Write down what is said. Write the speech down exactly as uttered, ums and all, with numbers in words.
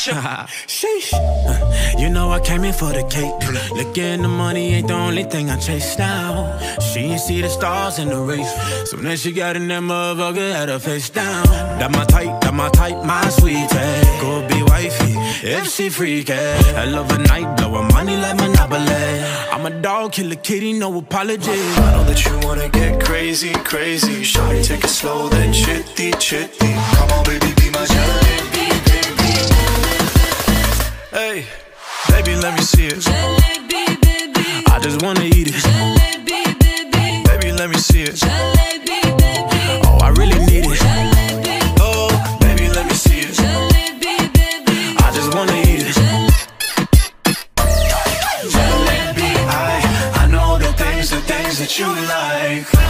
Sheesh. You know I came in for the cake. Looking the money ain't the only thing I chase now. She ain't see the stars in the race. So then she got in that motherfucker, had her face down. That my type, that my type, my sweetie. Go be wifey, if she freaky. I love a night, blow her money like Monopoly. I'm a dog, kill a kitty, no apology. I know that you wanna get crazy, crazy. Shawty, take it slow, then chitty, chitty. Come on, baby, be my jalebi, baby. Hey, baby, let me see it. Jalebi, baby. I just wanna eat it. Jalebi, baby. Baby, let me see it. Jalebi, baby. Oh, I really need it. Jalebi. Oh, baby, let me see it. Jalebi, baby. I just wanna eat it. Jalebi, I, I know the things, the things that you like.